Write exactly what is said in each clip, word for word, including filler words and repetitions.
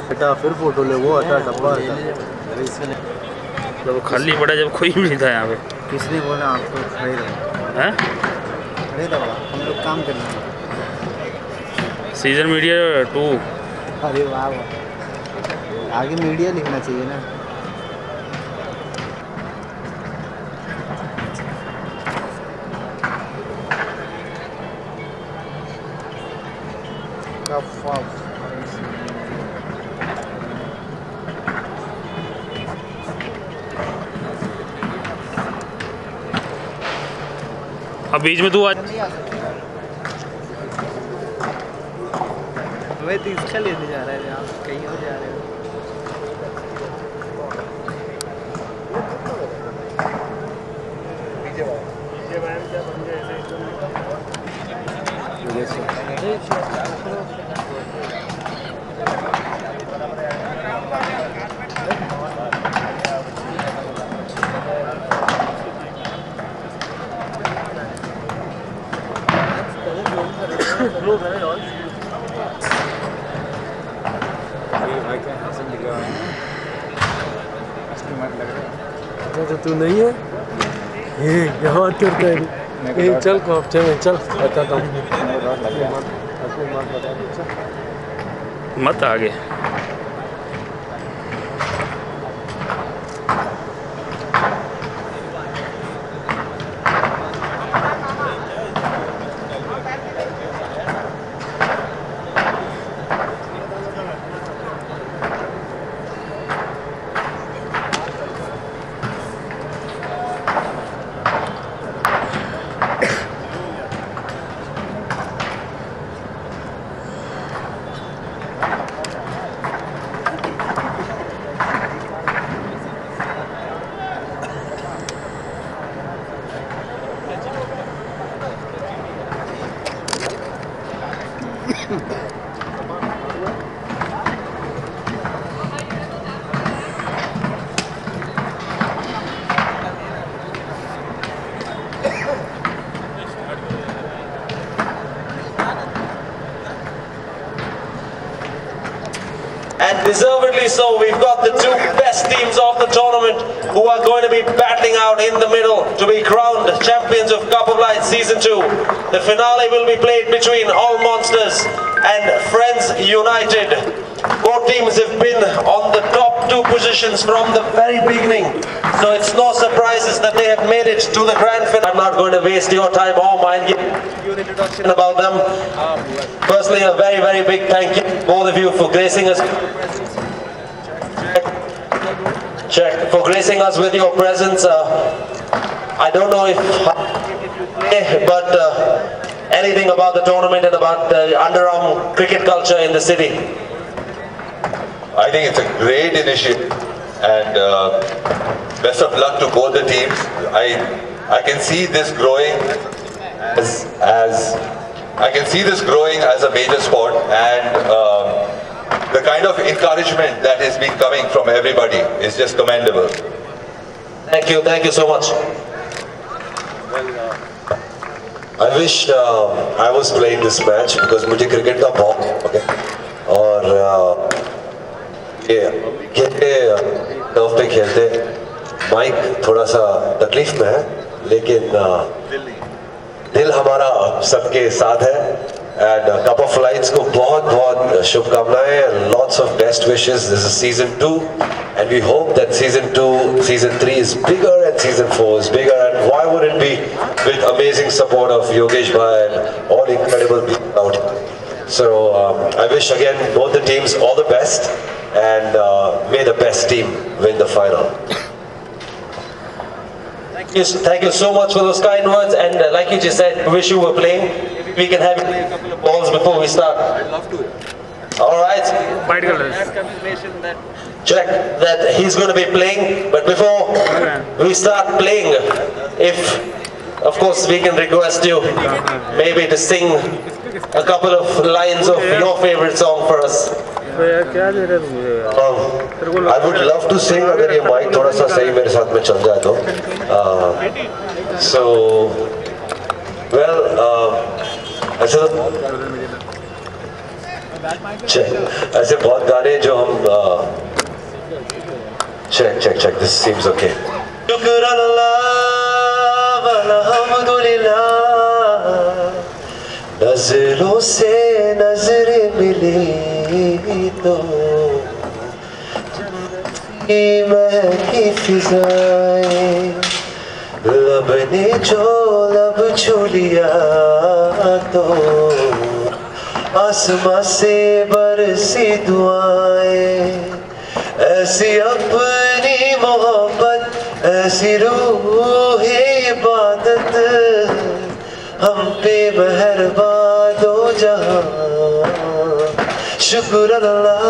बेटा फिर फोटो ले वो हटा डब्बा हटा। जब वो खाली पड़ा जब कोई भी नहीं था यहाँ पे। किसने बोला आपको खड़े रहो? हैं? खड़े रहो, हम लोग काम करना है। Season media two. अरे वाह वाह, आगे मीडिया लिखना चाहिए ना। अब बीच में तू आज मैं तो इसका लेने जा रहा है, आप कहीं और जा रहे हो। तो तू नहीं है ये यहाँ करता है। चल को हफ्ते में चल बताता हूँ। मत आगे। And deservedly so, we've got the two best teams of the tournament who are going to be battling out in the middle to be crowned champions of Cup of Light Season two. The finale will be played between All Monsters and Friends United. Both teams have been on the top two positions from the very beginning, so it's no surprises that they have made it to the grand finale. I'm not going to waste your time or mine giving you an introduction about them. Firstly, a very, very big thank you, both of you, for gracing us. Check for gracing us with your presence. Uh, I don't know if, but uh, anything about the tournament and about the underarm cricket culture in the city. I think it's a great initiative, and uh, best of luck to both the teams. I I can see this growing as as I can see this growing as a major sport, and um, the kind of encouragement that has been coming from everybody is just commendable. Thank you, thank you so much. I wish uh, I was playing this match because मुझे cricket का बहुत okay और uh, ये खेलते turf पे खेलते mic थोड़ा सा तकलीफ में है, लेकिन uh, दिल हमारा सबके साथ है। एंड कप ऑफ लाइट्स को बहुत बहुत शुभकामनाएं, lots of best wishes. This is season two and we hope that season two, season three is bigger and season four is bigger, and why would it be with amazing support of Yogesh Bhai and all incredible people out here. So um, I wish again both the teams all the best, and uh, may the best team win the final. Thank you, thank you so much for those kind words, and uh, like you just said, wish you were playing. We can have you play a couple of balls before we start. I'd love to. All right. White colors. Confirmation that check that he's going to be playing, but before we start playing, if of course we can request you maybe to sing a couple of lines of your favorite song for us. Um, I would love to sing अगर ये mic थोड़ा सा सही मेरे साथ में चल जाए तो. uh, so well uh, ऐसे तो चेक ऐसे बहुत गाने जो हम check check check this seems okay शुक्र अल्लाह अल्हम्दुलिल्लाह नजरों से नजरें मिली तो महकी फिजाएं लब ने जो लब छू लिया तो आसमां से बरसी दुआएं ऐसी अपनी मोहब्बत ऐसी रूह इबादत हम पे मेहरबान दो जहां शुक्र अल्लाह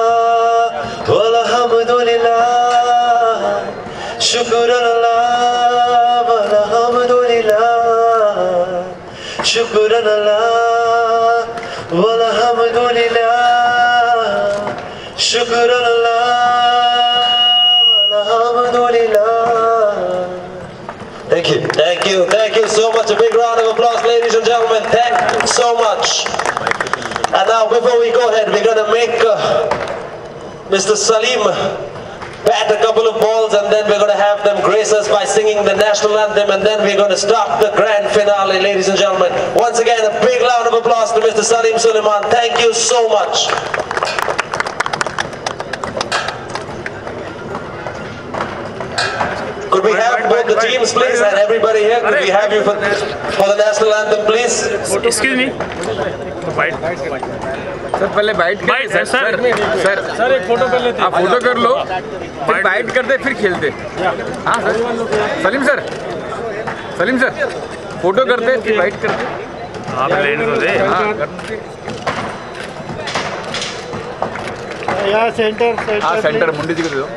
अल्हम्दुलिल्लाह शुक्र अल्लाह अल्हम्दुलिल्लाह शुक्र अल्लाह अल्हम्दुलिल्लाह शुक्र अल्लाह अल्हम्दुलिल्लाह Thank you. Thank you. Thank you so much. A big round of applause, ladies and gentlemen. Thank you so much. And now, before we go ahead, we're going to make uh, Mister Salim bat a couple of balls, and then we're going to have them grace us by singing the national anthem, and then we're going to start the grand finale, ladies and gentlemen. Once again, a big round of applause to Mister Salim Sulaiman. Thank you so much. Could we have both the teams, please, and everybody here? Could we have you for, for the national anthem, please? Excuse me. Sir पहले byte कर sir sir sir sir एक photo कर लेते हैं आप photo कर लो फिर bite करते फिर खेलते हाँ sir Salim sir Salim sir photo करते फिर बाइट करते आप लेने तो दे हाँ यहाँ सेंटर हाँ सेंटर मुंडी जी को दे दो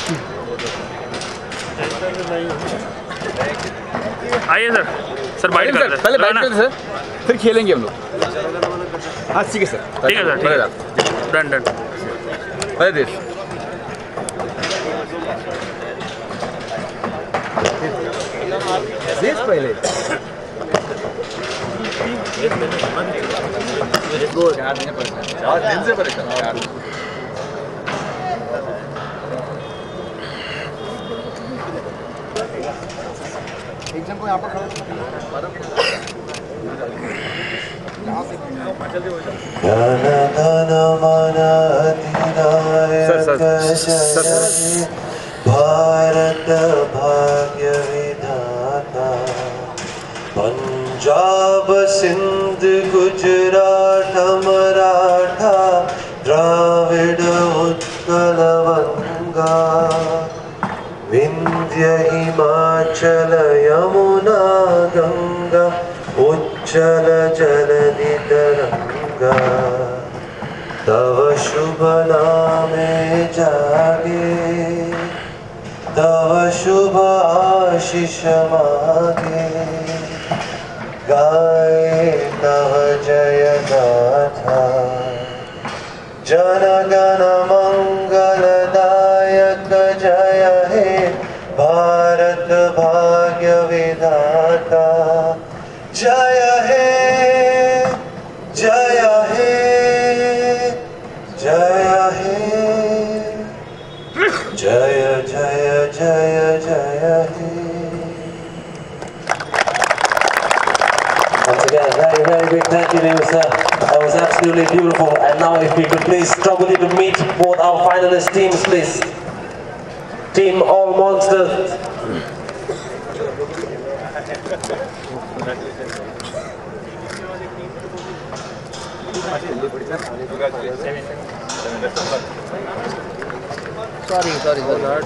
आइए सर सर बाइट सर करते पहले बाइट करते सर फिर खेलेंगे हम लोग हाँ ठीक है सर ठीक है सर ठीक है डन डन पहले देश देश पहले चार दिन से परेशान चार एग्जाम को यहाँ पर भारत भाग्य विधाता पंजाब सिंध गुजरात मराठा द्राविड उत्कल वंगा विंध्य हिमाचल यमुना गंगा उच्चल जलधि तरंगा तव शुभ नामे जागे तव शुभ आशीष मागे गाए तव जय गाथा जन गण मंगलदायक जय हे भारत भाग्य विधाता जय हे जय हे जय हे जय जय जय जय हे Once again, very, very big thank you to you, sir. That was absolutely beautiful. And now if we could please struggle to meet both our finalist teams, please. Team All Monsters. Sorry, sorry, sorry.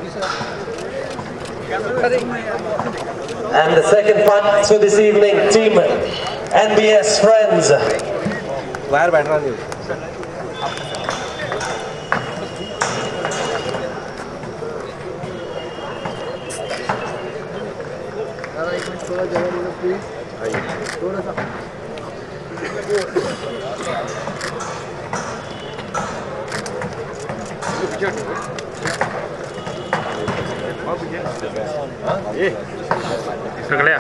And the second part for this evening, Team N B S Friends. बाहर बैठ रहा हूँ थोड़ा जगह दे दो please थोड़ा सा ये गया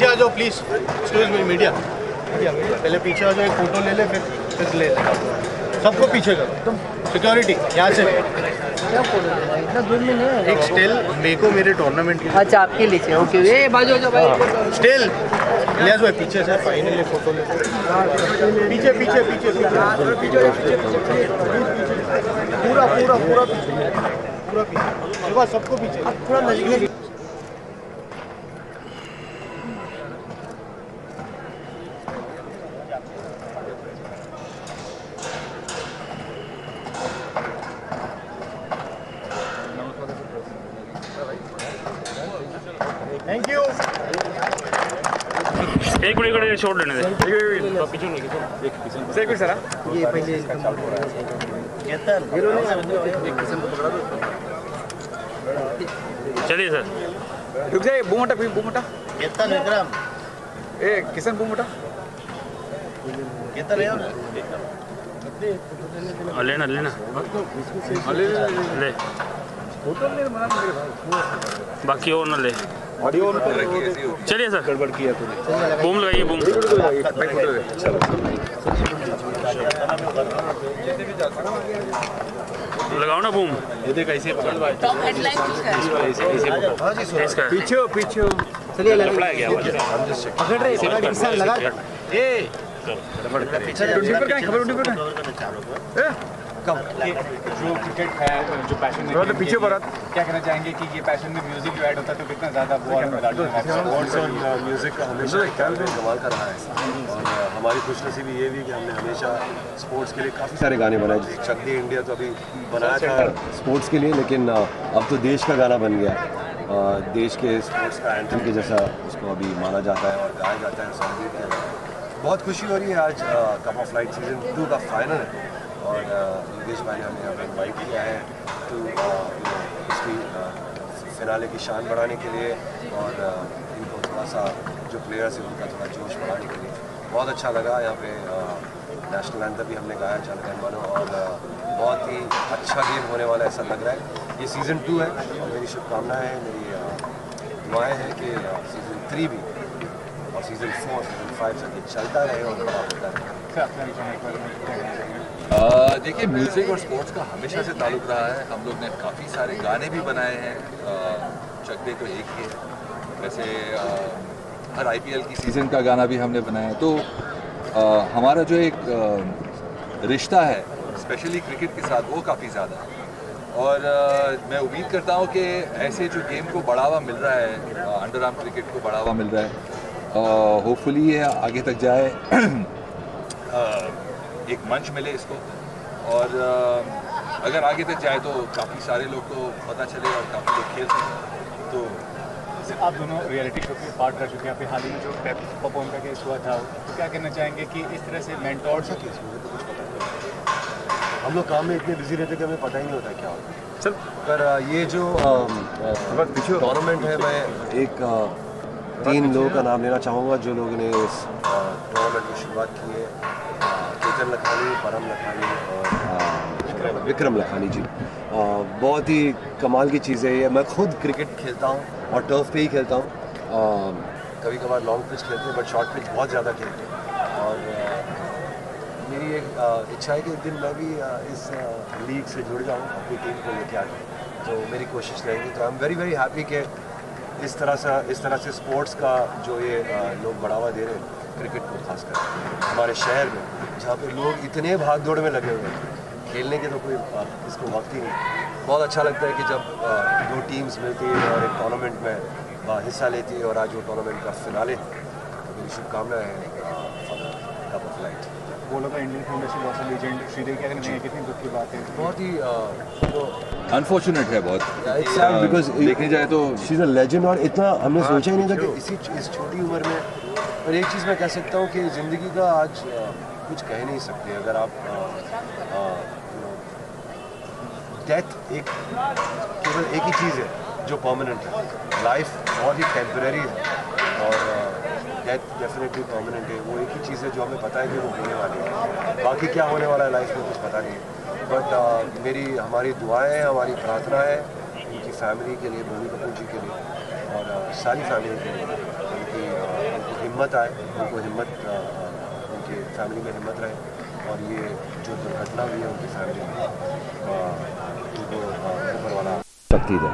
पीछे आ जाओ प्लीज, एक्सक्यूज मी मीडिया, पहले पीछे आ जाओ, एक फोटो ले ले, फिर फिर ले ले, सबको पीछे करो तुम, सिक्योरिटी यहाँ से क्या फोटो लेना है? इतना दूर में नहीं है। एक स्टिल मेरे को मेरे टूर्नामेंट के अच्छा आपके लिए चाहिए, ओके। ए बाजू जा भाई, स्टिल ले जाओ पीछे से, फाइनली फोटो ले, पीछे पीछे पीछे पूरा पूरा पूरा पीछे, पूरा पीछे, सबको पीछे, थोड़ा नजदीक। Thank you. एक मिनट एक शॉट लेने दे। सर सर ये पहले चलिए सर। रुक जाइए, बूमटा फिर बूमटा कितना विक्रम, ए किशन बूमटा कितना ले हाँ, लेना लेना ले ले, फोटो ले मना मेरे भाई, बाकी और ना ले। ऑडियो चलिए सर, गड़बड़ किया तूने, बूम लगाइए बूम। लगाओ ना बूम। ये देख ऐसे पकड़ भाई, इसका पीछे हो पीछे हो, चलिए पकड़ रहे इंसान लगा ए ट्वेंटी पर कहीं खबर ट्वेंटी पर कहीं ए कम जो क्रिकेट है, जो पैशन है, तो पीछे पर क्या कहना चाहेंगे कि ये पैशन में म्यूजिक जो ऐड होता है तो कितना ज़्यादा स्पोर्ट्स और म्यूज़िक का हमेशा कमाल का रहा है, और हमारी खुशनसीबी ये भी कि हमने हमेशा स्पोर्ट्स के लिए काफ़ी सारे गाने बनाए। जैसे चक दे इंडिया तो अभी बनाया था स्पोर्ट्स के लिए, लेकिन अब तो देश का गाना बन गया, देश के स्पोर्ट्स का एंथम के जैसा उसको अभी माना जाता है और गाया जाता है, सेलिब्रेट किया जाता है। बहुत खुशी हो रही है, आज cup of light season two का फाइनल है और योगेश भाई ने हमें यहाँ पर इन्वाइट किया है तो इसकी फिनाले की शान बढ़ाने के लिए और इनको थोड़ा सा जो प्लेयर्स हैं उनका थोड़ा जोश बढ़ाने के लिए। बहुत अच्छा लगा, यहाँ पे नेशनल एंथम भी हमने गाया जन गण मन, और बहुत ही अच्छा गेम होने वाला ऐसा लग रहा है। ये सीज़न टू है और मेरी शुभकामनाएँ हैं, मेरी दुआएँ हैं कि सीज़न थ्री भी और सीज़न फोर सीज़न फाइव तक ये चलता रहे और बड़ा होता रहे। देखिए, म्यूज़िक और स्पोर्ट्स का हमेशा से ताल्लुक़ रहा है। हम लोग ने काफ़ी सारे गाने भी बनाए हैं, चक दे तो एक ही है, वैसे आ, हर आईपीएल की सीज़न का गाना भी हमने बनाया है। तो आ, हमारा जो एक आ, रिश्ता है स्पेशली क्रिकेट के साथ वो काफ़ी ज़्यादा है, और आ, मैं उम्मीद करता हूँ कि ऐसे जो गेम को बढ़ावा मिल रहा है, अंडर आर्म क्रिकेट को बढ़ावा मिल रहा है, होपफुली ये आगे तक जाए, आ, एक मंच मिले इसको, और अगर आगे तक जाए तो काफ़ी सारे लोग को पता चले और काफ़ी लोग खेल सकें। तो आप दोनों रियलिटी शो के पार्ट रह चुके हैं, हाल ही में जो पेप पपोन का केस हुआ था, तो क्या कहना चाहेंगे कि इस तरह से मेंटोर से केस मुझे तो कुछ पता नहीं, हम लोग काम में इतने बिजी रहते कि हमें पता ही नहीं होता क्या होता है। चल पर ये जो टूर्नामेंट है, मैं एक तीन लोगों का नाम लेना चाहूँगा जो लोगों ने इस टूर्नामेंट की शुरुआत की है, केतन लखानी, परम लखानी और विक्रम लखानी जी। आ, बहुत ही कमाल की चीज़ है ये। मैं खुद क्रिकेट खेलता हूँ और टर्फ पे ही खेलता हूँ, कभी कभार लॉन्ग पिच खेलते हैं बट शॉर्ट पिच बहुत ज़्यादा खेलते हैं, और आ, मेरी एक आ, इच्छा है कि एक दिन मैं भी आ, इस आ, लीग से जुड़ जाऊँ, अपनी टीम को लेके आके, तो मेरी कोशिश रहेगी। तो I am very very happy कि इस तरह से इस तरह से स्पोर्ट्स का जो ये आ, लोग बढ़ावा दे रहे हैं क्रिकेट को, खासकर हमारे शहर में जहाँ पे लोग इतने भाग दौड़ में लगे हुए हैं, खेलने के तो कोई इसको वक्त ही नहीं। बहुत अच्छा लगता है कि जब आ, दो टीम्स मिलती है और एक टूर्नामेंट में आ, हिस्सा लेती है, और आज वो टूर्नामेंट का फिनाले, तो मेरी शुभकामनाएं हैं कप ऑफ लाइट। बोलो का Indian foundation lost legend Sridevi क्या कहना चाहिए, कितनी दुख की बात है, बहुत ही अनफॉर्चुनेट है बहुत, बिकॉज देखने जाए तो शी इज़ अ लेजेंड, और इतना हमने सोचा ही नहीं था कि इसी इस छोटी उम्र में। और एक चीज़ मैं कह सकता हूँ कि ज़िंदगी का आज आ, कुछ कह नहीं सकते, अगर आप डेथ एक केवल एक ही चीज़ है जो परमानेंट है, लाइफ बहुत ही टेम्परेरी है और डेथ डेफिनेटली परमानेंट है। वो एक ही चीज़ है जो हमें पता है कि वो होने वाली है, बाकी क्या होने वाला है लाइफ में कुछ पता नहीं। बट मेरी हमारी दुआएं हैं, हमारी प्रार्थना है इनकी फैमिली के लिए, बोनी कपूर जी के लिए और सारी फैमिली के लिए। ताकि उनको हिम्मत आए, उनको हिम्मत उनके फैमिली में हिम्मत रहे और ये जो दुर्घटना हुई है उनकी फैमिली में उनको ऊपर वाला शक्ति दे।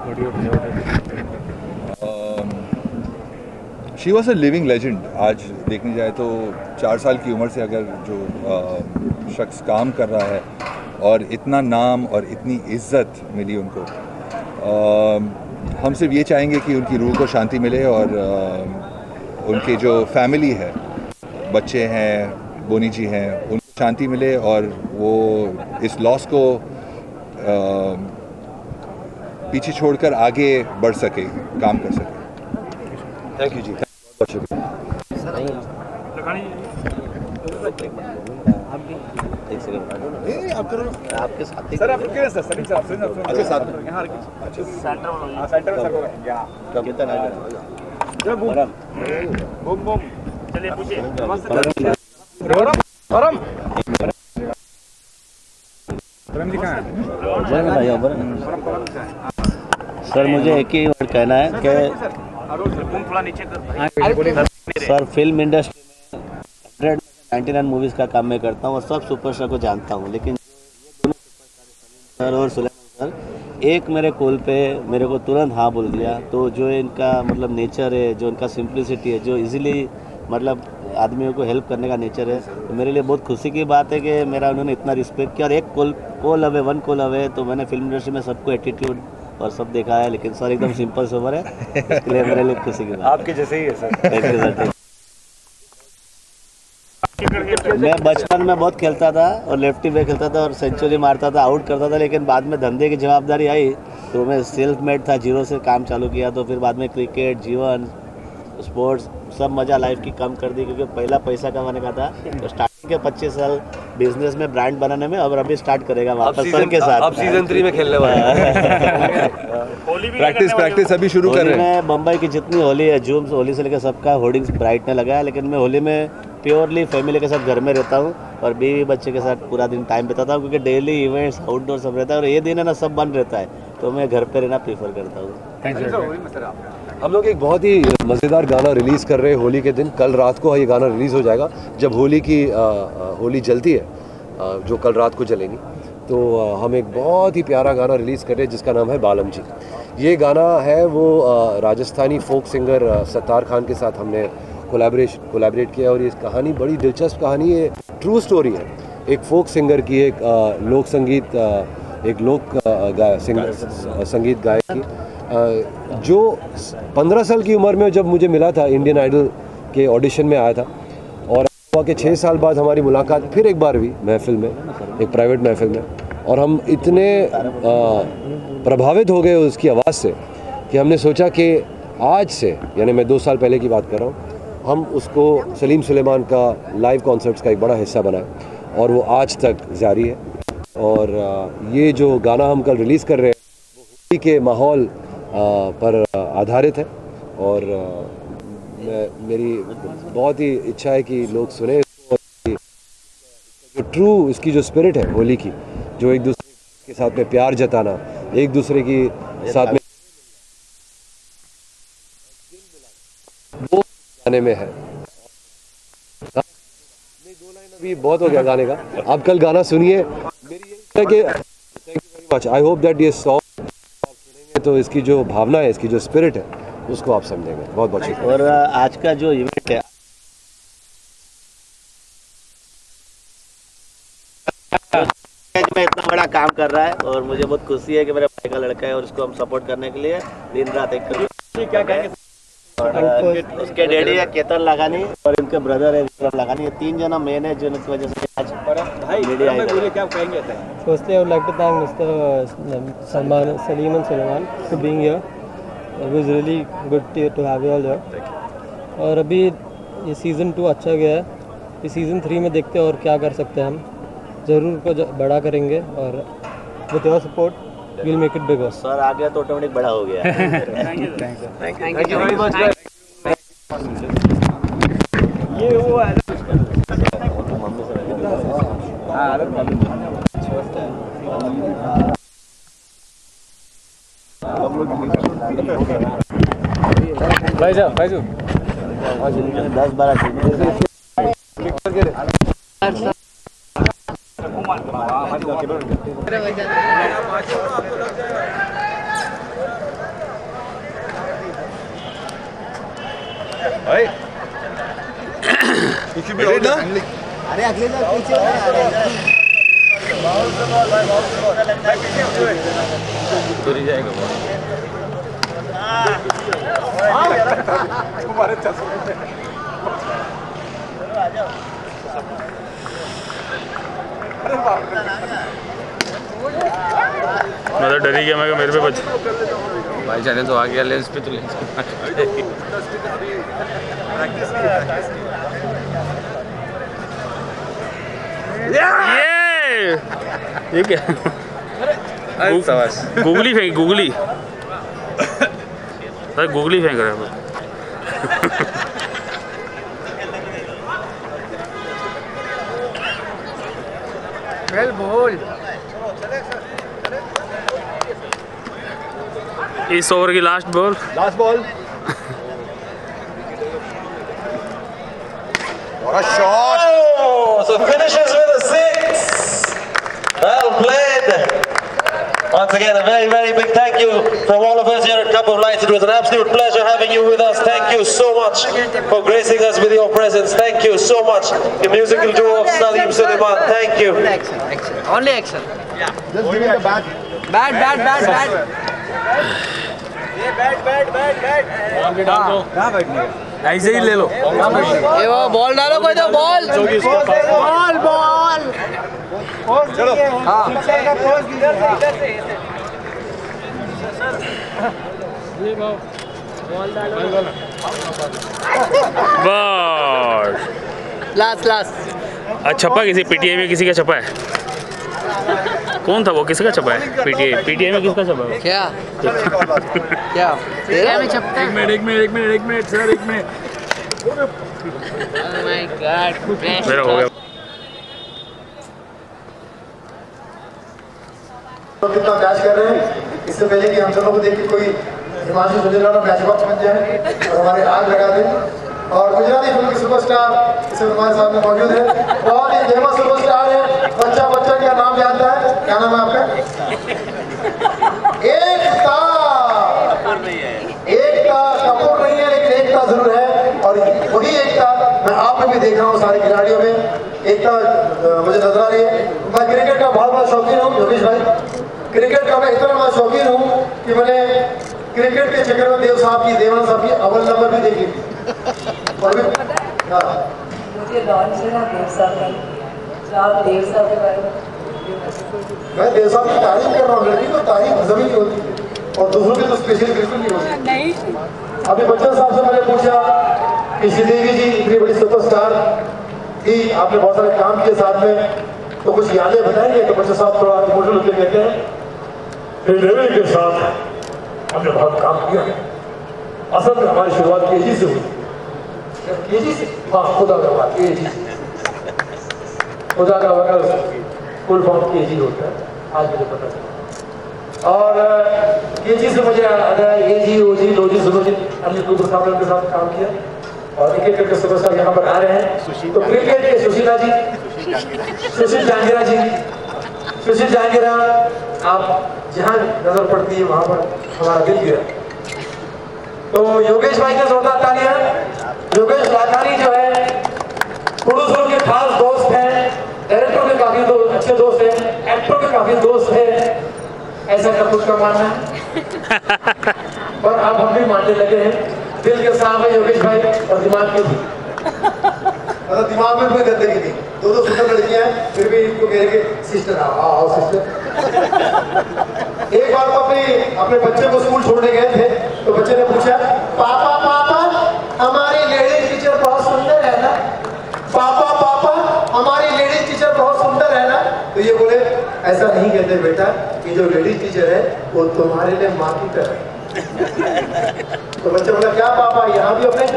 She was a living legend. आज देखने जाए तो चार साल की उम्र से अगर जो uh, शख्स काम कर रहा है और इतना नाम और इतनी इज्जत मिली उनको, uh, हम सिर्फ ये चाहेंगे कि उनकी रूह को शांति मिले और uh, उनके जो फैमिली है, बच्चे हैं, बोनी जी हैं, उनको शांति मिले और वो इस लॉस को uh, पीछे छोड़कर आगे बढ़ सके, काम कर सके। थैंक यू जी, बहुत शुक्रिया। एक सेकंड आप करो आपके साथ सर, आप रुकिए सर, सर अच्छा साथ में यहां अच्छा सेंटर में हां सेंटर में सर यहां कब कितना है जब बूम बूम बूम चलिए पूछिए परम परम परम जी कहां है जय भैया परम सर, मुझे एक ही वर्ड कहना है कि थोड़ा नीचे कर सर, फिल्म इंडस्ट्री में नाइन्टी नाइन मूवीज़ का काम मैं करता हूँ और सब सुपरस्टार को जानता हूँ, लेकिन सर और सुलेमान सर एक मेरे कॉल पे मेरे को तुरंत हाँ बोल दिया। तो जो इनका मतलब नेचर है, जो इनका सिंप्लिसिटी है, जो इजीली मतलब आदमियों को हेल्प करने का नेचर है, तो मेरे लिए बहुत खुशी की बात है कि मेरा उन्होंने इतना रिस्पेक्ट किया। और एक call call away one call away तो मैंने फिल्म इंडस्ट्री में सबको एटीट्यूड और सब देखा है, लेकिन सर एकदम सिंपल सोबर है, इसके लिए मेरे लिए खुशी की बात। आपके जैसे ही है सर। मैं बचपन में बहुत खेलता था और लेफ्टी में खेलता था और सेंचुरी मारता था, आउट करता था, लेकिन बाद में धंधे की जवाबदारी आई तो मैं सेल्फ मेड था, जीरो से काम चालू किया। तो फिर बाद में क्रिकेट, जीवन, स्पोर्ट्स सब मज़ा लाइफ की कम कर दी, क्योंकि पहला पैसा कमाने का था। तो स्टार्टिंग के पच्चीस साल बिजनेस में ब्रांड बनाने में, और अभी स्टार्ट करेगा वापस सर के साथ। अब सीजन थ्री में खेलने वाले हैं। प्रैक्टिस प्रैक्टिस अभी शुरू कर रहे हैं। बम्बई की जितनी होली है, जूम होली से लेकर सबका होर्डिंग्स ब्राइट ने लगाया, लेकिन मैं होली में प्योरली फैमिली के साथ घर में रहता हूँ और बीवी बच्चे के साथ पूरा दिन टाइम बिताता हूँ, क्योंकि डेली इवेंट्स आउटडोर सब रहता है और ये दिन है ना सब बंद रहता है, तो मैं घर पे रहना प्रीफर करता हूँ। हम लोग एक बहुत ही मज़ेदार गाना रिलीज़ कर रहे हैं होली के दिन। कल रात को ये गाना रिलीज़ हो जाएगा। जब होली की आ, आ, होली जलती है, आ, जो कल रात को जलेगी, तो आ, हम एक बहुत ही प्यारा गाना रिलीज़ कर रहे हैं जिसका नाम है बालम जी। ये गाना है वो आ, राजस्थानी फोक सिंगर आ, सत्तार खान के साथ हमने कोलैबोरेशन कोलैबोरेट किया। और ये कहानी बड़ी दिलचस्प कहानी है, ट्रू स्टोरी है। एक फोक सिंगर की, एक लोक संगीत एक लोक गाय सिंगर संगीत गायक की, जो पंद्रह साल की उम्र में जब मुझे मिला था इंडियन आइडल के ऑडिशन में आया था, और हुआ कि छः साल बाद हमारी मुलाकात फिर एक बार हुई महफिल में, एक प्राइवेट महफिल में, और हम इतने प्रभावित हो गए उसकी आवाज़ से कि हमने सोचा कि आज से, यानी मैं दो साल पहले की बात कर रहा हूँ, हम उसको सलीम सुलेमान का लाइव कॉन्सर्ट्स का एक बड़ा हिस्सा बनाए और वो आज तक जारी है। और ये जो गाना हम कल रिलीज़ कर रहे हैं वो होली के माहौल पर आधारित है, और मैं मेरी बहुत ही इच्छा है कि लोग सुने इसको। जो ट्रू इसकी जो स्पिरिट है होली की, जो एक दूसरे के साथ में प्यार जताना, एक दूसरे की साथ में वो गाने में है। दो लाइन अभी बहुत हो गया गाने का, आप कल गाना सुनिए। मेरी ये इच्छा है कि thank you very much, I hope that ये सॉन्ग आप सुनेंगे तो इसकी जो भावना है, इसकी जो स्पिरिट है, उसको आप समझेंगे। बहुत बहुत शुक्रिया। और आज का जो इवेंट है में इतना बड़ा काम कर रहा है, और मुझे बहुत खुशी है कि मेरे भाई का लड़का है और उसको हम सपोर्ट करने के लिए दिन रात एक कर क्या कहेंगे। और उसके डैडी है केतन लगानी और इनके ब्रदर है विक्रम लगानी, ये तीन जना मेन है जिनकी वजह से आज भाई क्या कहेंगे। Firstly, I would like to thank Mister Salman, Salim and Sulaiman for being here. It was really good to, to have you all here. और अभी ये सीज़न टू अच्छा गया है, ये सीज़न थ्री में देखते हैं और क्या कर सकते हैं हम। ज़रूर को बड़ा करेंगे और with your support will make it bigger. Sir आ गया तो ऑटोमेटिक बड़ा हो गया। Thank you thank you very much. ये वो है भाई साहब भाई साहब दस बारह अरे अगले बार पीछे दूर ही जाएगा मैं तो डरी गया, मैं मेरे पे बच भाई जाने तो आ गया लेंस पे, तो लेंस पे ये ये क्या गूगली फेंक गूगली अरे गूगली फेंक रहा है वेल बॉल इस ओवर की लास्ट बॉल लास्ट बॉल और shot Oh, so finishes with a six. Well played. Once again, a very, very big thank you from all of us here at Cup of Lights. It was an absolute pleasure having you with us. Thank you so much for gracing us with your presence. Thank you so much. The musical duo of Salim Suleiman. Thank you. Only action, action. Only action. Yeah. Just give me the bat. Bat, bat, bat, bat. ये bat bat bat bat कहाँ बैठने ऐसे ही ले लो ये वो ball डालो कोई तो बॉल बॉल बॉल चलो हाँ बस लास्ट लास्ट छपा किसी पीटीआई में किसी का छपा है कौन था वो, किसका छपा है पीटीआई पीटीआई में किसका छपा है क्या क्या तेरा में छपता है एक मिनट एक मिनट एक मिनट एक मिनट सर एक मिनट ओह माय गॉड मेरा हो गया तो कितना मैच कर रहे हैं इससे पहले कि हम सब लोग देख के कोई हिमांशु सुंदर मैच बॉक्स बन जाए और हमारे आग लगा दें। और गुजराती फिल्म के सुपरस्टार इस हमारे सामने मौजूद है, बहुत ही फेमस सुपरस्टार है, बच्चा बच्चा क्या नाम जानता है, क्या नाम है आपका? एकता एकता कपूर नहीं है लेकिन एकता जरूर है, और वही एकता मैं आप में भी देख रहा हूँ सारे खिलाड़ियों में। एकता मुझे नजर आ रही है। मैं क्रिकेट का बहुत बड़ा शौकीन हूँ योगेश भाई, क्रिकेट का मैं इतना बड़ा शौकीन हूँ कि मैंने क्रिकेट के चक्कर में देव साहब की देवान साहब की अव्वल नंबर भी देखी थी। और भी हाँ मुझे लॉन्च है ना देव साहब का, आप देव साहब के बारे में मैं देव साहब की तारीफ कर रहा हूँ। लड़की को तारीफ जमीन की होती है और दूसरों की तो स्पेशल बिल्कुल नहीं होती। नहीं अभी बच्चन साहब से मैंने पूछा कि श्रीदेवी जी इतनी बड़ी सुपरस्टार थी, आपने बहुत सारे काम किए साथ में, तो कुछ यादें बताएंगे? तो बच्चन साहब थोड़ा इमोशनल होकर कहते हैं श्रीदेवी के साथ हमने बहुत काम किया। असल में हमारी शुरुआत केजी से हुई। केजी से? हाँ, खुदा का बात केजी से। खुदा का वगैरह फुल फॉर्म केजी होता है, आज मुझे पता चला। और केजी से मुझे याद आया एजी ओजी लोजी सुनोजी, हमने दो साहब के साथ काम किया और एक एक करके सुपरस्टार यहाँ पर आ रहे हैं। तो क्रिकेट के सुशीला जी, सुशील जहांगीरा जी, सुशील जहांगीरा, आप जहाँ नजर पड़ती है वहाँ पर हमारा दिल गिरा। तो योगेश भाई का जोरदार तालियां। योगेश लाखानी जो है प्रोड्यूसरों के खास दोस्त हैं, डायरेक्टरों के काफी दो, अच्छे दोस्त हैं, एक्टरों के काफी दोस्त हैं, ऐसा का कुछ का मानना है। पर अब हम भी मानने लगे हैं, दिल के साफ है योगेश भाई और दिमाग की थी, मतलब दिमाग में कोई गंदगी थी। दो दो सुंदर लड़कियां हैं, फिर भी इनको कह रहे कि सिस्टर आओ आओ सिस्टर। एक बार तो अपने अपने बच्चे को स्कूल छोड़ने गए थे, तो बच्चे ने पूछा पापा पापा हमारी लेडीज टीचर बहुत सुंदर है ना, पापा पापा हमारी लेडीज टीचर बहुत सुंदर है ना। तो ये बोले ऐसा नहीं कहते बेटा, ये जो लेडीज टीचर है वो तुम्हारे लिए माँ की तरह है। तो बच्चे बोला क्या पापा यहाँ भी अपने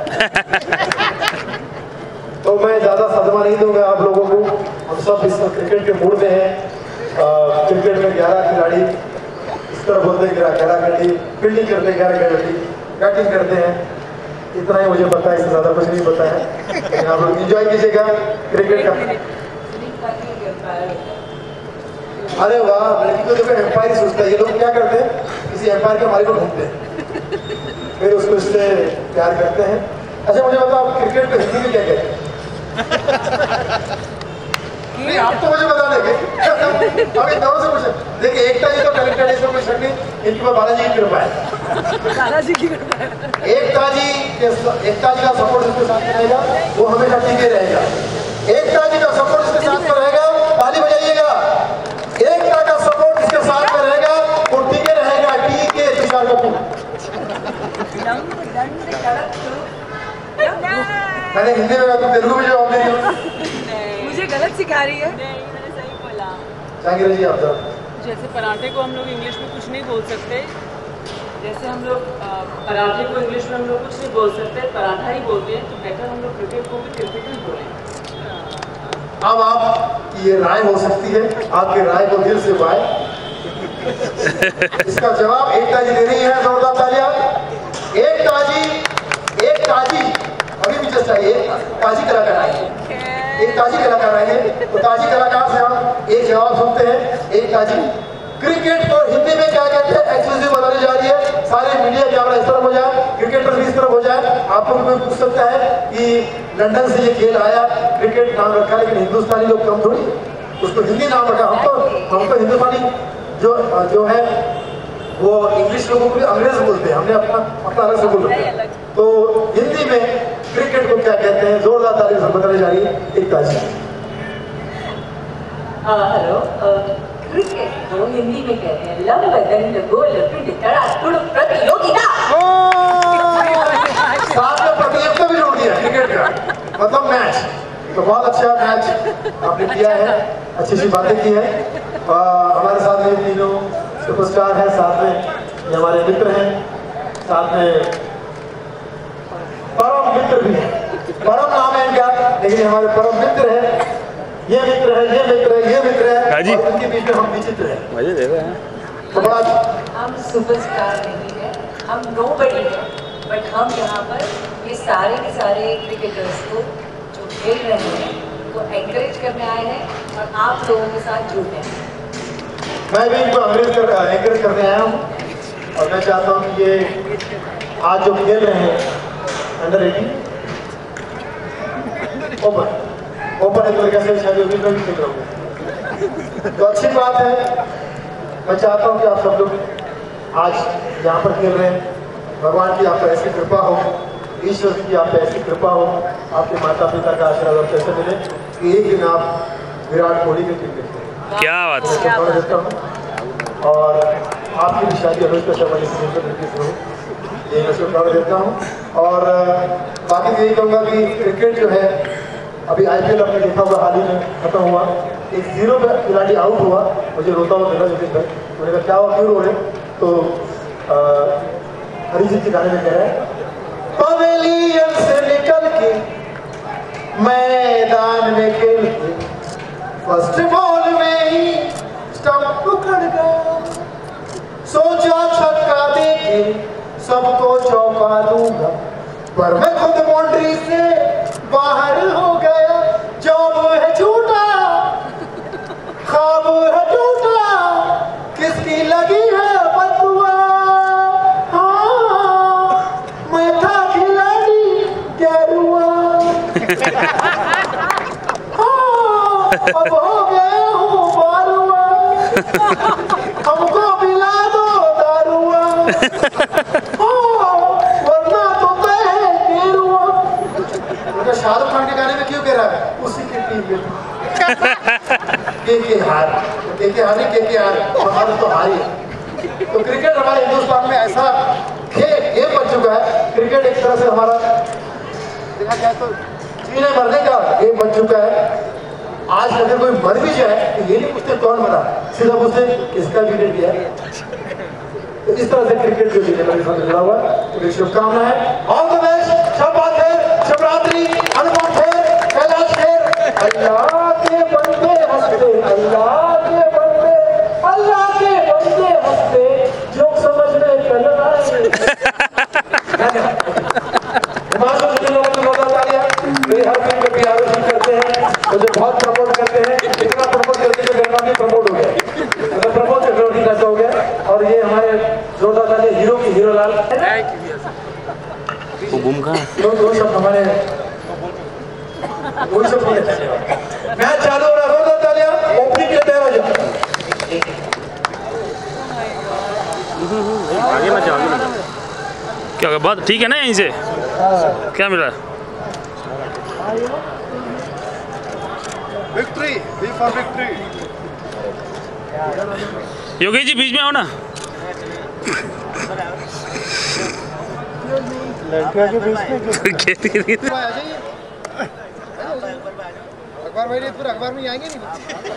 तो मैं ज्यादा सदमा नहीं दूंगा आप लोगों को। हम सब इस क्रिकेट के मूड में हैं। क्रिकेट में ग्यारह खिलाड़ी इस तरह बोलते हैं ग्यारह खिलाड़ी, फील्डिंग करते हैं ग्यारह खिलाड़ी, बैटिंग करते हैं। इतना ही मुझे पता है, इससे ज़्यादा कुछ नहीं पता है। लेकिन आप लोग इंजॉय कीजिएगा क्रिकेट का। अरे वाह, लड़की को देखो एम्पायर सोचता है। ये लोग क्या करते हैं, किसी एम्पायर के मालिक को ढूंढते हैं, फिर उसको इससे प्यार करते हैं। अच्छा मुझे बताओ, आप क्रिकेट को हिंदी में क्या कहते हैं? नहीं आप तो मुझे बता देंगे। अभी दोनों से पूछे, देखिए एकता जी तो टैलेंटेड है, इसमें कोई शक नहीं, इनके पास बालाजी की कृपा है। बालाजी की कृपा है। एकता जी के एकता जी का सपोर्ट इसके साथ रहेगा, वो हमेशा टिके रहेगा। एकता जी का सपोर्ट इसके साथ में रहेगा, ताली बजाइएगा। एकता का सपोर्ट इसके साथ में रहेगा, वो टिके रहेगा, टीके तुषार कपूर। मैंने हिंदी में, तुम तेलुगु में जवाब दे रही हो। मुझे गलत सिखा रही है। नहीं, मैंने सही बोला। जागीर जी आप जैसे पराठे को हम लोग इंग्लिश में कुछ नहीं बोल सकते, जैसे हम लोग पराठे को इंग्लिश में हम लोग कुछ नहीं बोल सकते, पराठा ही बोलते हैं, तो बेटर हम लोग क्रिकेट को भी क्रिकेट ही बोलें। अब आपकी ये राय हो सकती है, आपकी राय को दिल से बाय। इसका जवाब एकता जी दे रही है, जोरदार तालियां। एकता जी, एक ताजी, अभी भी जस्ट आई, एक ताजी कलाकार आई है, एक ताजी कलाकार आई है। तो ताजी कलाकार से हम एक जवाब सुनते हैं। एक ताजी, क्रिकेट को हिंदी में क्या कहते हैं? एक्सक्लूसिव बनाने जा रही है, सारे मीडिया कैमरा इस तरफ हो जाए, क्रिकेटर भी इस तरफ हो जाए। आप लोग कोई पूछ सकता है कि लंदन से ये खेल आया, क्रिकेट नाम रखा, लेकिन हिंदुस्तानी लोग कम थोड़ी उसको हिंदी नाम रखा। हम तो हम तो हिंदुस्तानी जो जो है वो इंग्लिश लोगों को भी अंग्रेज बोलते हैं, हमने अपना अपना अलग से बोल रखा है। तो हिंदी में क्रिकेट को क्या कहते हैं? जोरदार ताली से बताने जा रही है एक ताजी। हेलो, क्रिकेट को हिंदी में कहते हैं लंब दंड गोल पिंड तड़ातुड़ प्रतियोगिता। साथ में प्रतियोगिता भी जोड़ दिया क्रिकेट का, मतलब मैच। तो बहुत अच्छा मैच आपने किया है, अच्छी अच्छी बातें की है। हमारे साथ में तीनों सुपरस्टार हैं, साथ में ये हमारे मित्र हैं, साथ में परम मित्र भी है। परम नाम है इनका, लेकिन हमारे परम मित्र है। ये मित्र है, ये मित्र है, ये मित्र है, और इनके बीच में हम विचित्र हैं। मजे दे रहे हैं। तो बड़ा हम सुपरस्टार नहीं है, हम नोबडी है, बट हम यहाँ पर ये सारे के सारे क्रिकेटर्स को जो खेल रहे हैं वो एंकरेज करने आए हैं और आप लोगों के साथ जुड़े हैं। मैं भी इनको अंग्रेज कर एंकरेज करने आया हूँ, और मैं चाहता हूँ कि ये आज जो खेल रहे हैं अंडर एटीन ओपन ओपन एक तरीके से शायद मैं भी खेल रहा हूँ, तो अच्छी बात है। मैं चाहता हूँ कि आप सब लोग आज यहाँ पर खेल रहे हैं, भगवान की आप पर ऐसी कृपा हो, ईश्वर की आप पर ऐसी कृपा हो, आपके माता पिता का आशीर्वाद और कैसे मिले कि एक दिन आप विराट कोहली के क्रिकेट खेलें। क्या बात है। देता हूँ, और आपकी भी शादी अनुष्का शर्मा जी से तरीके से हो, ये मैं शुभकामनाएं देता हूँ। और बाकी यही कहूँगा कि क्रिकेट जो है, अभी आईपीएल आपने देखा होगा, हाल ही में खत्म हुआ, एक जीरो पे खिलाड़ी आउट हुआ, मुझे रोता हुआ मिला जतिन भाई, मैंने कहा क्या हुआ, क्यों रो रहे? तो अरिजीत के गाने में कह रहे हैं, पवेलियन से निकल के मैदान में खेल के फर्स्ट बॉल में ही स्टंप पकड़ गया, सोचा छक्का देके सबको चौंका दूंगा, पर मैं खुद बाउंड्री से बाहर हो गया। जॉब है झूठा, ख्वाब है टूटा, किसकी लगी है बदुआ? हाँ, मैं था खिलाड़ी गेरुआ। हाँ, अब हो गया हूँ बारुआ, हमको पिला दो दारुआ। शाहरुख खान के गाने में क्यों कह रहा है? उसी की टीम में के के हार, के के हारी, के के हार, हमारे तो हारी। तो क्रिकेट हमारे हिंदुस्तान में ऐसा खेल गेम बन चुका है, क्रिकेट एक तरह से हमारा देखा जाए तो जीने मरने का गेम बन चुका है। आज अगर कोई मर भी जाए तो ये नहीं पूछते कौन मरा, सीधा पूछते किसका विकेट दिया। तो इस तरह से क्रिकेट जो जीने मरने से जुड़ा हुआ है। शुभकामना है, ऑल द बेस्ट, शब्बात है, शिवरात्रि, हनुमान खेर, कैलाश खेर, अल्लाह के बंदे हंसते, अल्लाह के बंदे, अल्लाह के बंदे हंसते, जो समझ में चल रहा है। जोरदार तालियां हीरो की हीरो लाल। वो घूम कहाँ दो दो शब्द हमारे वही सब बोले। मैच चालू हो रहा है, जोरदार तालियां ओपनिंग के लिए तैयार हो जाओ। आगे मत जाओ, आगे मत जाओ। क्या होगा बात ठीक है ना? यहीं से क्या मिला? Victory, V for victory. Yogi ji बीच में आओ ना। लड़कियों के बीच में खेती की रीत। अखबार भाई पूरा अखबार में आएंगे नहीं।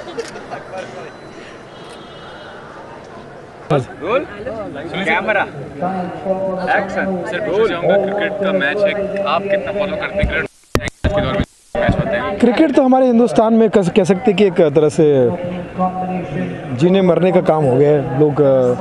Roll camera action. सर पूछना चाहूँगा क्रिकेट का मैच है, आप कितना फॉलो करते हैं क्रिकेट के दौर में मैच होते हैं? क्रिकेट तो हमारे हिंदुस्तान में कह सकते हैं कि एक तरह से जीने मरने का काम हो गया है। लोग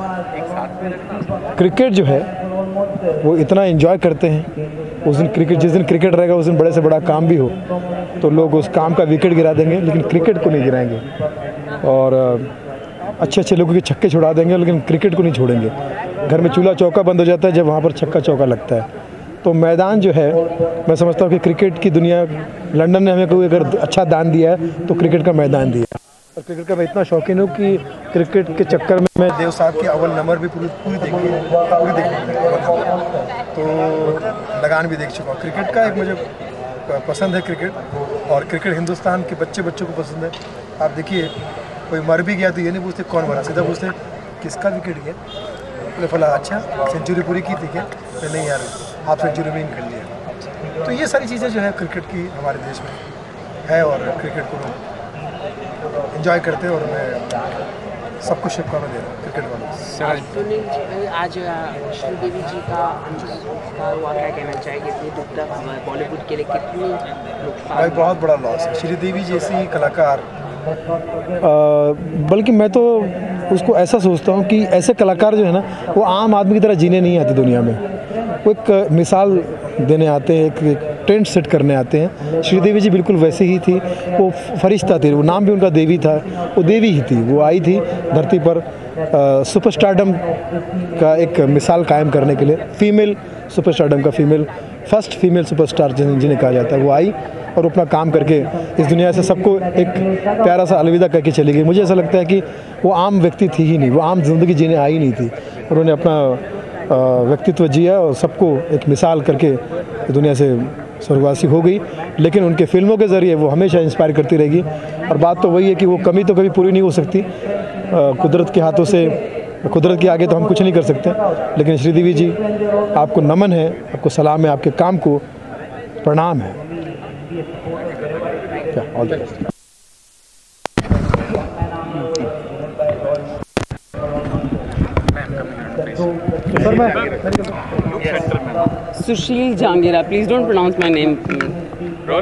क्रिकेट जो है वो इतना एंजॉय करते हैं। उस दिन क्रिकेट जिस दिन क्रिकेट रहेगा उस दिन बड़े से बड़ा काम भी हो तो लोग उस काम का विकेट गिरा देंगे, लेकिन क्रिकेट को नहीं गिराएंगे। और अच्छे अच्छे लोगों के छक्के छुड़ा देंगे, लेकिन क्रिकेट को नहीं छोड़ेंगे। घर में चूल्हा चौका बंद हो जाता है जब वहाँ पर छक्का चौका लगता है। तो मैदान जो है, मैं समझता हूँ कि क्रिकेट की दुनिया, लंदन ने हमें कोई अगर अच्छा दान दिया है तो क्रिकेट का मैदान दिया। और क्रिकेट का मैं इतना शौकीन हूँ कि क्रिकेट के चक्कर में मैं देव साहब की अव्वल नंबर भी पूरी पूरी देखी है, पूरी देखी तो लगान भी देख चुका हूँ। क्रिकेट का एक मुझे पसंद है क्रिकेट, और क्रिकेट हिंदुस्तान के बच्चे बच्चों को पसंद है। आप देखिए कोई मर भी गया तो ये नहीं पूछते कौन मरा, सीधा पूछते किसका विकेट गया, बोले फला अच्छा सेंचुरी पूरी की थी क्या, नहीं यार आप सेंचुरी में कर लिया। तो ये सारी चीज़ें जो है क्रिकेट की हमारे देश में है, और क्रिकेट को एंजॉय करते हैं, और मैं सब कुछ शुभकामना दे रहा हूँ क्रिकेट वालों को। आज श्रीदेवी जी का का हुआ, क्या कहना चाहिए? इतनी दुखदा बॉलीवुड के लिए कितनी भाई बहुत बड़ा लॉस है। श्रीदेवी जैसी कलाकार, बल्कि मैं तो उसको ऐसा सोचता हूँ कि ऐसे कलाकार जो है ना वो आम आदमी की तरह जीने नहीं आते दुनिया में। वो एक मिसाल देने आते हैं, एक ट्रेंड सेट करने आते हैं। श्रीदेवी जी बिल्कुल वैसे ही थी, वो फरिश्ता थी, वो नाम भी उनका देवी था, वो देवी ही थी। वो आई थी धरती पर सुपरस्टारडम का एक मिसाल कायम करने के लिए, फीमेल सुपरस्टारडम का, फीमेल फर्स्ट फीमेल सुपरस्टार जिन्हें कहा जाता है, वो आई और अपना काम करके इस दुनिया से सबको एक प्यारा सा अलविदा करके चली गई। मुझे ऐसा लगता है कि वो आम व्यक्ति थी ही नहीं, वो आम जिंदगी जीने आई नहीं थी। उन्होंने अपना व्यक्तित्व जिया और सबको एक मिसाल करके दुनिया से स्वर्गवासी हो गई। लेकिन उनके फिल्मों के ज़रिए वो हमेशा इंस्पायर करती रहेगी। और बात तो वही है कि वो कमी तो कभी पूरी नहीं हो सकती। कुदरत के हाथों से, कुदरत के आगे तो हम कुछ नहीं कर सकते। लेकिन श्रीदेवी जी, आपको नमन है, आपको सलाम है, आपके काम को प्रणाम है। क्या all the best. Sushil Jahangira, please don't pronounce my name. Roll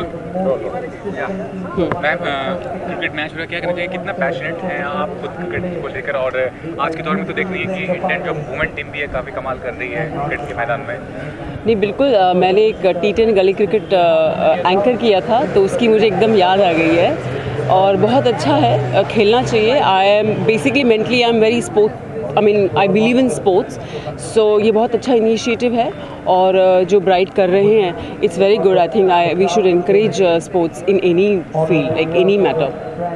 ma'am, cricket match हो रहा, क्या कहना चाहिए? कितना पैशनेट हैं आप खुद क्रिकेट को लेकर? और आज के दौर में तो देख रही है कि इंडियन जो वुमेन टीम भी है काफ़ी कमाल कर रही है क्रिकेट के मैदान में। नहीं बिल्कुल, आ, मैंने एक T ten gully cricket anchor किया था, तो उसकी मुझे एकदम याद आ गई है। और बहुत अच्छा है, खेलना चाहिए। I am basically mentally I am very sport I mean I believe in sports, so ये बहुत अच्छा इनिशिएटिव है। और जो ब्राइट कर रहे हैं, it's very good. I think I we should encourage sports in any field, like any matter.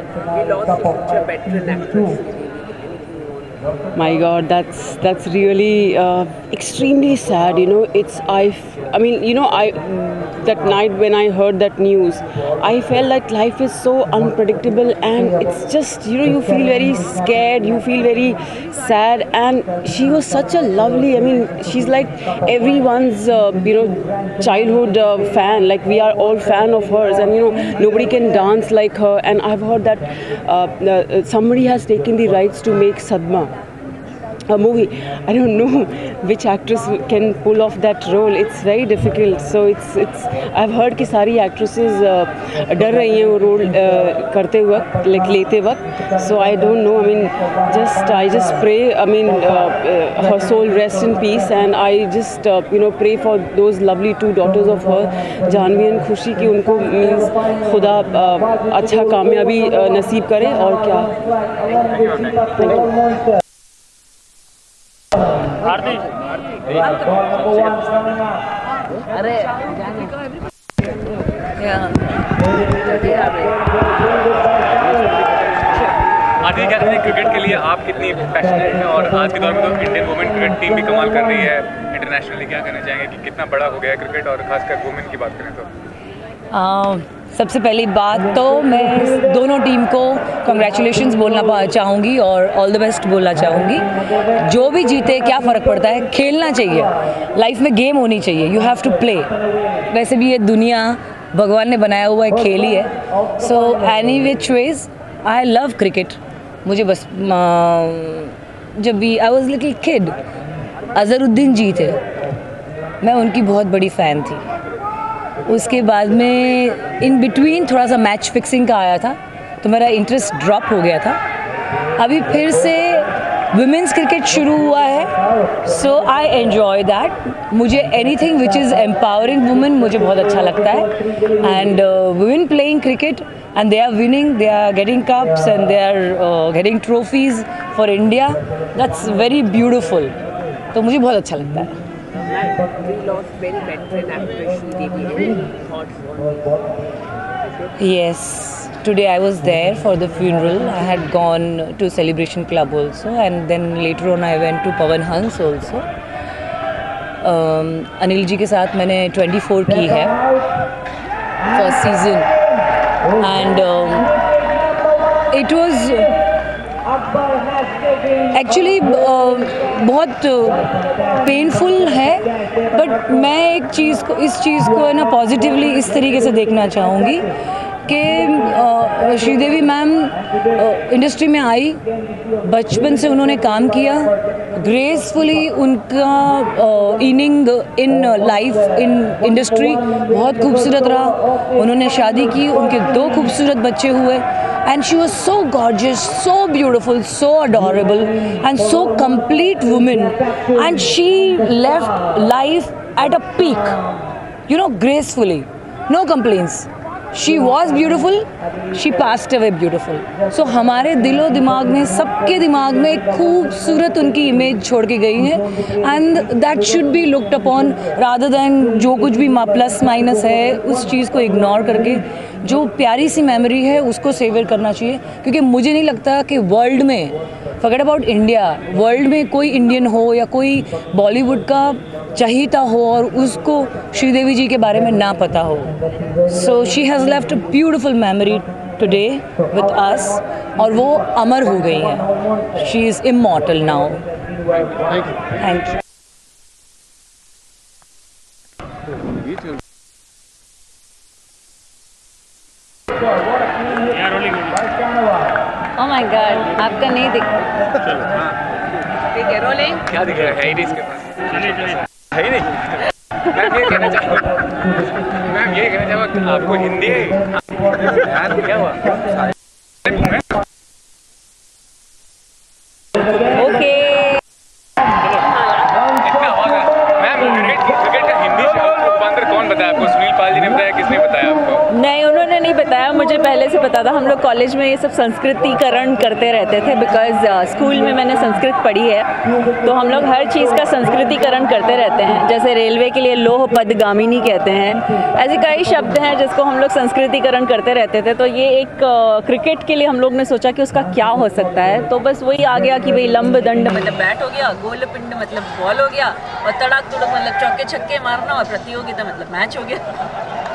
My God, that's that's really uh, extremely sad. You know, it's I. I mean, you know, I that night when I heard that news, I felt that life is so unpredictable, and it's just, you know, you feel very scared, you feel very sad. And she was such a lovely. I mean, she's like everyone's uh, you know childhood uh, fan. Like we are all fan of hers, and you know nobody can dance like her. And I've heard that uh, uh, somebody has taken the rights to make Sadma a movie. I don't know which actress can pull off that role. It's very difficult. So it's it's I've heard कि सारी actresses uh, डर रही हैं वो role uh, करते वक्त, like लेते वक्त. So I don't know. I mean, just I just pray. I mean, uh, uh, her soul rest in peace, and I just uh, you know pray for those lovely two daughters of her, Janvi and खुशी, कि उनको means खुदा uh, अच्छा कामयाबी uh, नसीब करे। और क्या, अरे आदित्य कह रहे थे क्रिकेट के लिए आप कितनी पैशनेट हैं और आज के दौर में तो इंडियन वुमेन क्रिकेट टीम भी कमाल कर रही है इंटरनेशनली, क्या कहना चाहेंगे कि कितना बड़ा हो गया है क्रिकेट और खासकर वुमेन की बात करें तो? आ, सबसे पहली बात तो मैं दोनों टीम को कंग्रेचुलेशंस बोलना चाहूँगी और ऑल द बेस्ट बोलना चाहूँगी। जो भी जीते क्या फ़र्क पड़ता है, खेलना चाहिए, लाइफ में गेम होनी चाहिए, यू हैव टू प्ले। वैसे भी ये दुनिया भगवान ने बनाया हुआ है, खेल ही है। So any which ways I love cricket. मुझे बस जब भी I was little kid, Azharuddin ji थे, मैं उनकी बहुत बड़ी फ़ैन थी। उसके बाद में इन बिटवीन थोड़ा सा मैच फिक्सिंग का आया था तो मेरा इंटरेस्ट ड्रॉप हो गया था। अभी फिर से वुमेन्स क्रिकेट शुरू हुआ है, सो आई एन्जॉय दैट। मुझे anything which is empowering women मुझे बहुत अच्छा लगता है। And women playing cricket and they are winning, they are getting cups and they are uh, getting trophies for India. That's very beautiful. तो मुझे बहुत अच्छा लगता है। We lost very bad friend after Sridevi. Yes, today I was there for the funeral. I had gone to Celebration Club also, and then later on I went to Pawan Hans also. um, Anil ji के साथ मैंने चौबीस की है first season, and um, it was actually uh, बहुत painful है, but मैं एक चीज़ को इस चीज़ को है ना पॉजिटिवली इस तरीके से देखना चाहूँगी कि श्रीदेवी मैम इंडस्ट्री में आई, बचपन से उन्होंने काम किया, ग्रेसफुली उनका inning in life in industry बहुत खूबसूरत रहा। उन्होंने शादी की, उनके दो खूबसूरत बच्चे हुए, and she was so gorgeous, so beautiful, so adorable and so complete woman, and she left life at a peak, you know, gracefully, no complaints. She was beautiful, she passed away beautiful. So हमारे दिलो दिमाग में, सबके दिमाग में एक खूबसूरत उनकी इमेज छोड़ के गई है, and that should be looked upon rather than जो कुछ भी प्लस माइनस है उस चीज़ को इग्नोर करके जो प्यारी सी मेमोरी है उसको सेवर करना चाहिए। क्योंकि मुझे नहीं लगता कि वर्ल्ड में, फॉरगेट अबाउट इंडिया, वर्ल्ड में कोई इंडियन हो या कोई बॉलीवुड का चाहता हो और उसको श्रीदेवी जी के बारे में ना पता हो। So she has left a beautiful memory today with us, और वो अमर हो गई हैं। She is immortal now. Thank you. Oh my God, आपका नहीं दिख ठीक है। रोलिंग क्या दिख रहा है? है ही नहीं इसके पास। चलिए चलिए, है ही नहीं। मैम ये कहना चाहूँगा मैम ये कहना चाहूँगा आपको हिंदी है यार, क्या हुआ? ओके इतना होगा मैम। क्रिकेट क्रिकेट का हिंदी रूपांतर कौन बताया आपको? सुनील पाल जी ने बताया, किसने बताया आपको? नहीं, उन्होंने नहीं बताया, मुझे पहले से पता था। हम लोग कॉलेज में ये सब संस्कृतिकरण करते रहते थे, बिकॉज स्कूल uh, में मैंने संस्कृत पढ़ी है, तो हम लोग हर चीज़ का संस्कृतिकरण करते रहते हैं। जैसे रेलवे के लिए लोह पद गामिनी कहते हैं, ऐसे कई शब्द हैं जिसको हम लोग संस्कृतिकरण करते रहते थे। तो ये एक क्रिकेट uh, के लिए हम लोग ने सोचा कि उसका क्या हो सकता है, तो बस वही आ गया कि भाई लंब दंड मतलब बैट हो गया, गोल पिंड मतलब बॉल हो गया, और तड़ाक तुड़क मतलब चौके छक्के मारना, और प्रतियोगिता मतलब मैच हो गया।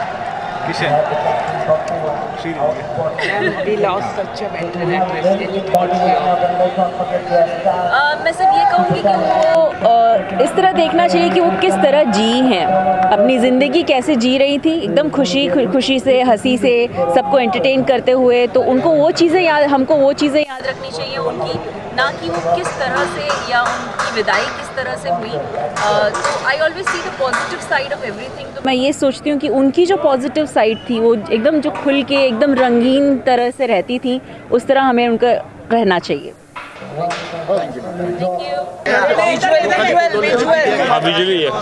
मैं सिर्फ ये कहूँगी कि वो आ, इस तरह देखना चाहिए कि वो किस तरह जी हैं, अपनी ज़िंदगी कैसे जी रही थी, एकदम खुशी खुशी से, हंसी से, सबको एंटरटेन करते हुए। तो उनको वो चीज़ें याद, हमको वो चीज़ें याद रखनी चाहिए उनकी, ना कि वो किस तरह से या उनकी विदाई किस तरह से हुई। तो I always see the positive side of everything. तो मैं ये सोचती हूँ कि उनकी जो पॉजिटिव साइड थी वो एकदम जो खुल के एकदम रंगीन तरह से रहती थी, उस तरह हमें उनका रहना चाहिए। हाँ विजुअली है,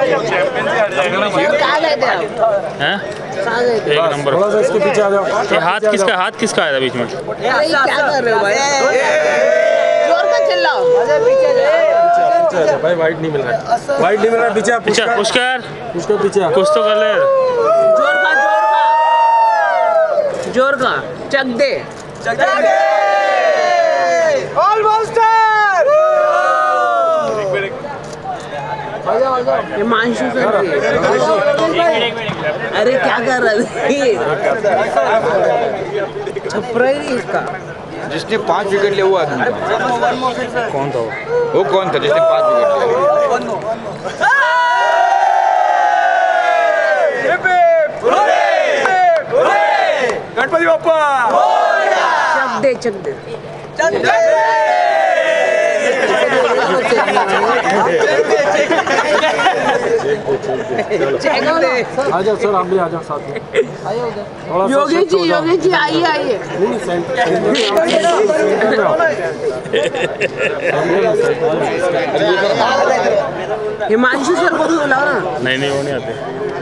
हैं? एक नंबर। ये हाथ किसका हाथ किसका आया था बीच में? क्या कर रहे हो भाई? जोर का चिल्लाओ। अच्छा भाई वाइट नहीं मिल रहा है, वाइट नहीं मिल रहा है। पीछे पीछे पुष्कर, पुष्कर पीछे कुछ तो कर ले। जोर का जोर का जोर का चक दे चक दे ऑलमोस्ट हिमांशु सर अरे क्या कर रहा है छपरा ही नहीं इसका। जिसने पांच विकेट लिया हुआ आदमी कौन था वो? वो कौन था जिसने पांच विकेट लिया? गणपति बाप्पा चक दे चक दे आ जाओ सर, आप भी आ जाओ साथ में। योगी जी योगी जी आइए आइए। हिमांशु सर को भी बुलाओ ना। नहीं नहीं वो नहीं आते।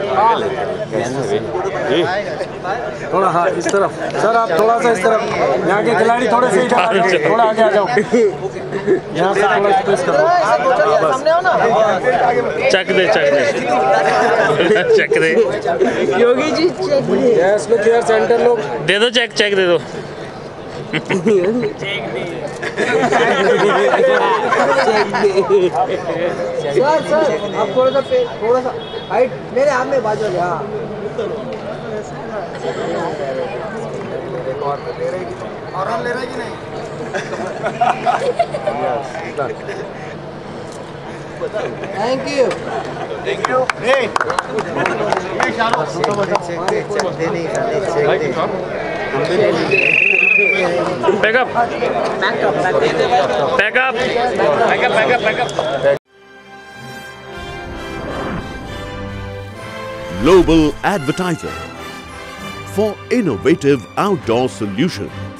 थोड़ा हाँ इस तरफ सर, आप थोड़ा सा इस तरफ, यहाँ के खिलाड़ी थोड़े से इधर आ जाओ, थोड़ा आगे आ जाओ, यहाँ से थोड़ा स्पेस करो। चक दे चक दे चक दे Yogi ji check yes look here centre लोग दे दो, चेक चेक दे दो। सर सर आप थोड़ा सा थोड़ा सा हाइट मेरे हाथ में बाजू हाँ और ले रहा है कि नहीं? Thank you thank you. Back up. Back up. Back up. Back up. Back up. Back up. Global Advertiser for innovative outdoor solutions.